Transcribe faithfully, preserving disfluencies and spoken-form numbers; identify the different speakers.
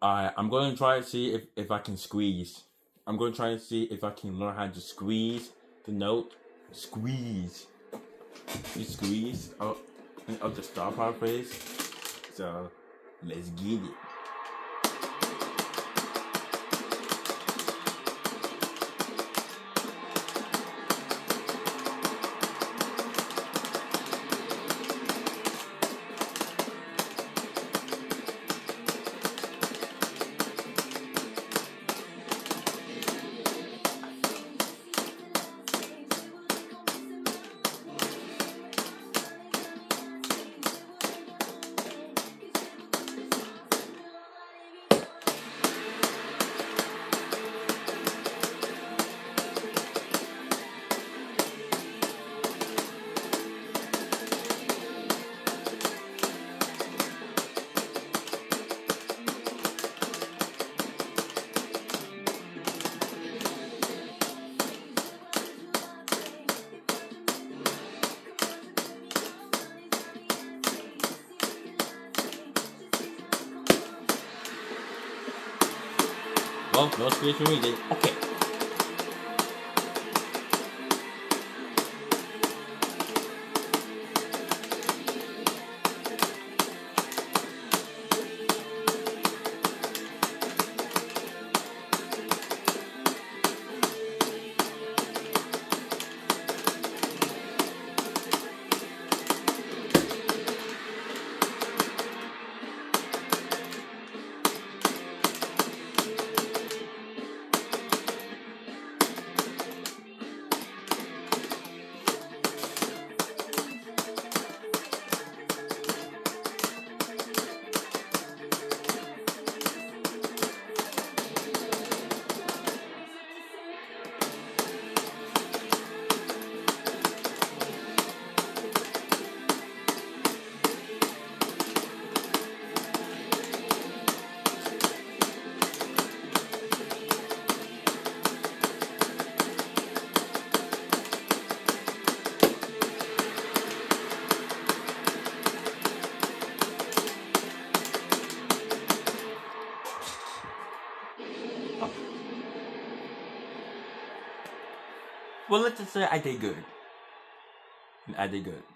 Speaker 1: Alright, I'm going to try to see if, if I can squeeze. I'm going to try to see if I can learn how to squeeze the note. Squeeze. You squeeze of, of the star power phrase. So, let's get it. Well, no squeeze for me then. Okay. Well, let's just say I did good. I did good.